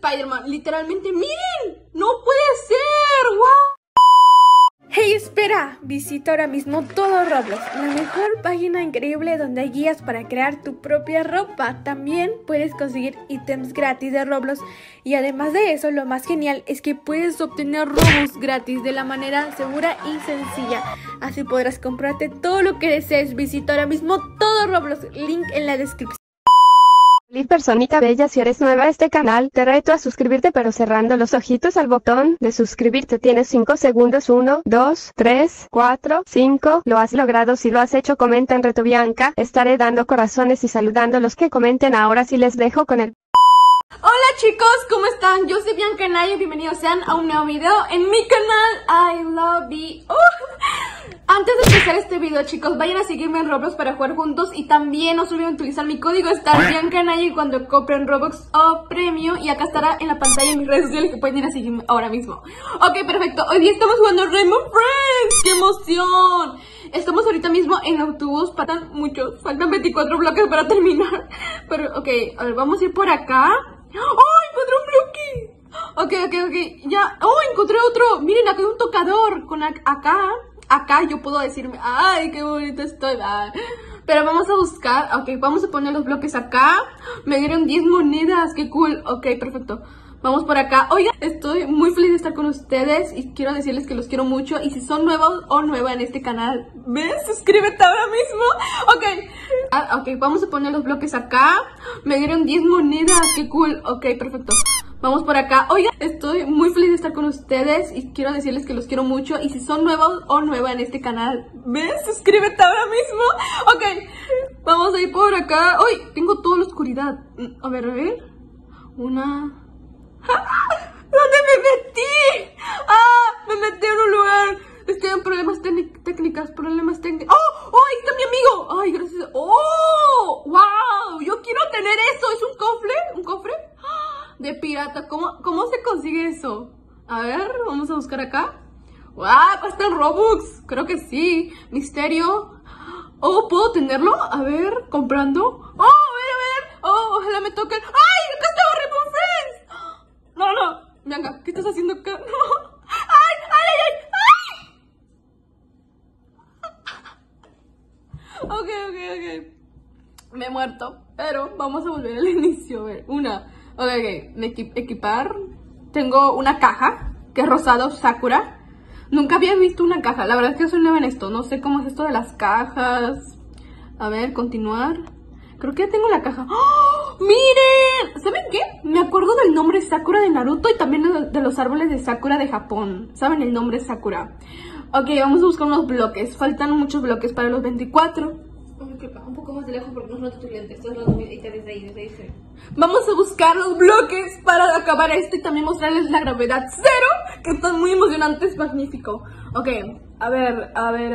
Spider-Man. Literalmente, ¡miren! ¡No puede ser! ¡Wow! ¡Hey, espera! Visita ahora mismo todo Roblox, la mejor página increíble donde hay guías para crear tu propia ropa. También puedes conseguir ítems gratis de Roblox y además de eso, lo más genial es que puedes obtener Robux gratis de la manera segura y sencilla. Así podrás comprarte todo lo que desees. Visita ahora mismo todo Roblox, link en la descripción. Feliz personita bella, si eres nueva a este canal, te reto a suscribirte pero cerrando los ojitos al botón de suscribirte. Tienes 5 segundos, 1, 2, 3, 4, 5, lo has logrado. Si lo has hecho, comenta en Reto Bianca, estaré dando corazones y saludando a los que comenten. Ahora sí les dejo con el... Hola chicos, ¿cómo están? Yo soy Bianca Naya y bienvenidos sean a un nuevo video en mi canal I Love You. Antes de empezar este video, chicos, vayan a seguirme en Roblox para jugar juntos. Y también no se olviden utilizar mi código Bianca Naya y cuando compren Robux o premio. Y acá estará en la pantalla en mis redes sociales que pueden ir a seguirme ahora mismo. Ok, perfecto, hoy día estamos jugando Rainbow Friends. ¡Qué emoción! Estamos ahorita mismo en autobús, faltan muchos, faltan 24 bloques para terminar. Pero, ok, a ver, vamos a ir por acá. ¡Oh, encontré un bloque! Ok, ya. ¡Oh, encontré otro! Miren, acá hay un tocador. Con acá yo puedo decirme, ¡ay, qué bonito estoy! Pero vamos a buscar, ok, vamos a poner los bloques acá. Me dieron 10 monedas, qué cool. Ok, perfecto. Vamos por acá. Oigan, estoy muy feliz de estar con ustedes y quiero decirles que los quiero mucho. Y si son nuevos o nueva en este canal, ¿ves? Suscríbete ahora mismo. Ok, vamos a poner los bloques acá. Me dieron 10 monedas, qué cool. Ok, perfecto. Vamos por acá. Oigan, estoy muy feliz de estar con ustedes y quiero decirles que los quiero mucho. Y si son nuevos o nueva en este canal, ¿ves? Suscríbete ahora mismo. Ok, vamos a ir por acá. ¡Uy! Tengo toda la oscuridad. A ver. Una... ¿Dónde me metí? Me metí en un lugar. Estoy en problemas técnicos. ¡Oh! Ahí está mi amigo! ¡Ay, gracias! ¡Oh! ¡Wow! Yo quiero tener eso. ¿Es un cofre? ¿Un cofre? De pirata. ¿Cómo se consigue eso? A ver, vamos a buscar acá. ¡Wow! ¿Cuesta el Robux? Creo que sí. Misterio. Oh, ¿puedo tenerlo? A ver, comprando. ¡Oh, a ver! ¡Oh, ojalá me toquen! ¡Ay! ¡Acá está Rainbow Friends! No, Bianca, ¿qué estás haciendo acá? No. ¡Ay! Ok. Me he muerto, pero vamos a volver al inicio. A ver, equipar. Tengo una caja que es rosado Sakura. Nunca había visto una caja, la verdad es que soy nueva en esto. No sé cómo es esto de las cajas. A ver, continuar. Creo que ya tengo la caja. ¡Oh! ¡Miren! ¿Saben qué? Me acuerdo del nombre Sakura de Naruto y también de los árboles de Sakura de Japón. ¿Saben el nombre Sakura? Ok, vamos a buscar unos bloques. Faltan muchos bloques para los 24. Un poco más de lejos porque no noto tus lentes. Estás hablando desde ahí. Vamos a buscar los bloques para acabar esto y también mostrarles la gravedad cero, que está muy emocionante, es magnífico. Ok, a ver.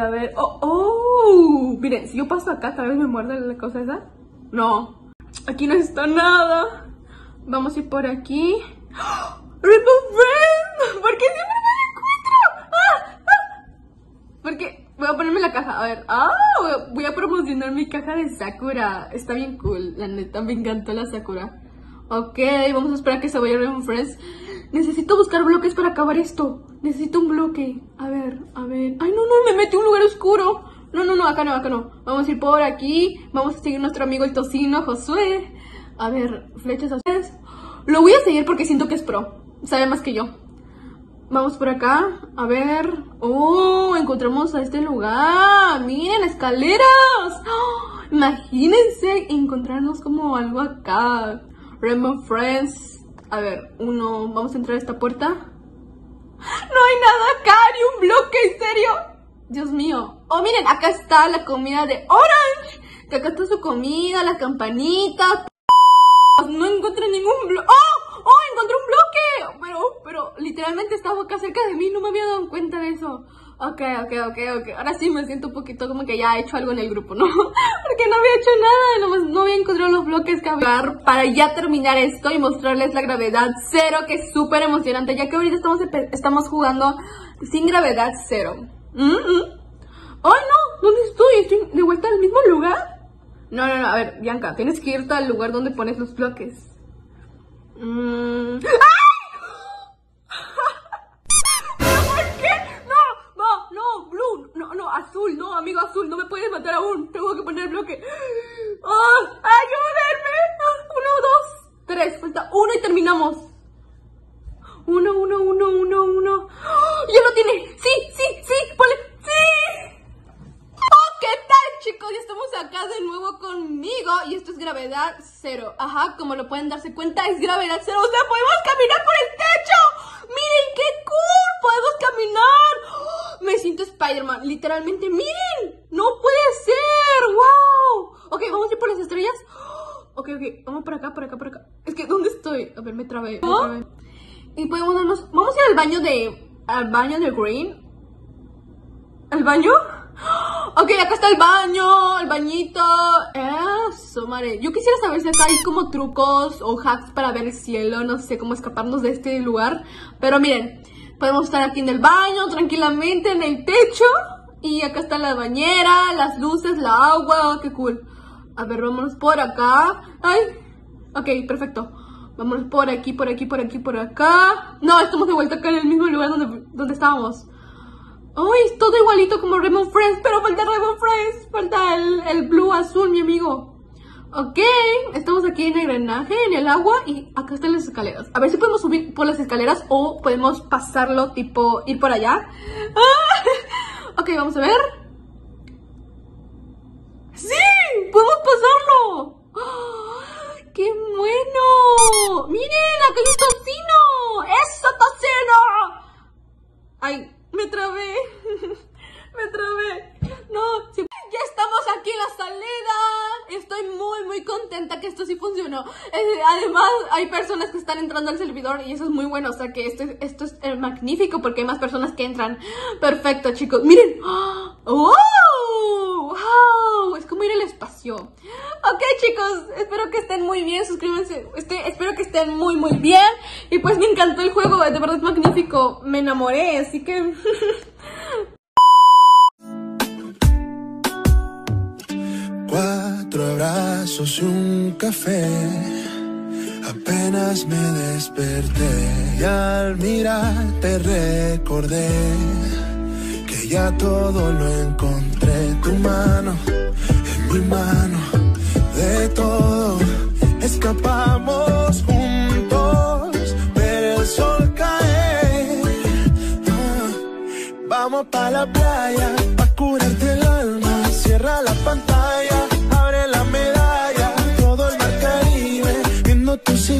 Oh, miren, si yo paso acá, tal vez me muerde la cosa esa. No, aquí no está nada. Vamos a ir por aquí. ¡Oh! ¡Rainbow Friends! ¿Por qué siempre me encuentro? Porque voy a ponerme la caja. A ver, voy a promocionar mi caja de Sakura. Está bien cool, la neta, me encantó la Sakura. Ok, vamos a esperar que se vaya Rainbow Friends. Necesito buscar bloques para acabar esto. Necesito un bloque. A ver. Ay, no, me metí en un lugar oscuro. No, acá no. Vamos a ir por aquí. Vamos a seguir a nuestro amigo el tocino, Josué. A ver, flechas azules. Lo voy a seguir porque siento que es pro. Sabe más que yo. Vamos por acá. A ver. Oh, encontramos a este lugar. Miren, escaleras. Oh, imagínense encontrarnos como algo acá. Rainbow Friends. A ver, vamos a entrar a esta puerta. No hay nada acá, ni un bloque, ¿en serio? Dios mío. Oh, miren, acá está la comida de Orange. Que acá está su comida, las campanitas. No encontré ningún bloque. ¡Oh! Encontré un bloque. Pero literalmente estaba acá cerca de mí. No me había dado cuenta de eso. Ok. Ahora sí me siento un poquito como que ya he hecho algo en el grupo, ¿no? Porque no había hecho nada. No había encontrado los bloques que había para ya terminar esto y mostrarles la gravedad cero, que es súper emocionante. Ya que ahorita estamos jugando sin gravedad cero. ¡Ay, no! ¿Dónde estoy? ¿Estoy de vuelta al mismo lugar? No, a ver, Bianca, tienes que irte al lugar donde pones los bloques. Azul, no, amigo azul, no me puedes matar aún. Tengo que poner el bloque. ¡Ayúdenme! 1, 2, 3, falta 1 y terminamos. 1. ¡Ya lo tiene! ¡Sí! ¡Ponle! ¡Sí! ¡Oh, qué tal, chicos! Ya estamos acá de nuevo conmigo. Y esto es gravedad 0. Ajá, como lo pueden darse cuenta, es gravedad 0. O sea, podemos caminar por el techo. ¡Miren qué cool! ¡Podemos caminar! Me siento Spider-Man, literalmente, ¡miren! ¡No puede ser! ¡Wow! Ok, vamos a ir por las estrellas. Ok, vamos por acá. Es que, ¿dónde estoy? A ver, me trabé. Y podemos darnos... Vamos a ir al baño de Green. ¿Al baño? Ok, acá está el baño, el bañito. Eso, madre. Yo quisiera saber si acá hay como trucos o hacks para ver el cielo. No sé cómo escaparnos de este lugar. Pero miren, podemos estar aquí en el baño, tranquilamente, en el techo. Y acá está la bañera, las luces, la agua. ¡Qué cool! A ver, vámonos por acá. ¡Ay! Ok, perfecto. Vámonos por aquí, por acá. No, estamos de vuelta acá en el mismo lugar donde estábamos. ¡Ay! Es todo igualito como Rainbow Friends, pero falta Rainbow Friends. Falta el blue azul, mi amigo. Ok, estamos aquí en el drenaje, en el agua, y acá están las escaleras. A ver si podemos subir por las escaleras o podemos pasarlo, tipo ir por allá. Ok, vamos a ver. ¡Sí! ¡Podemos pasarlo! ¡Qué bueno! ¡Miren! ¡Acá hay un tocino! ¡Eso, tocino! ¡Ay! Me trabé. No, sí. Ya estamos aquí en la salida. Estoy muy contenta que esto sí funcionó. Además, hay personas que están entrando al servidor y eso es muy bueno. O sea que esto es magnífico porque hay más personas que entran. Perfecto, chicos. Miren. ¡Wow! ¡Wow! Es como ir al espacio. Ok, chicos. Espero que estén muy bien. Suscríbanse. Espero que estén muy bien. Y pues me encantó el juego. De verdad es magnífico. Me enamoré. Así que... 4 abrazos y un café. Apenas me desperté y al mirarte recordé que ya todo lo encontré. Tu mano en mi mano, de todo escapamos juntos, ver el sol caer. Vamos pa' la playa, pa' curarte el alma. Cierra la pantalla, abre la medalla, todo el mar Caribe, viendo tus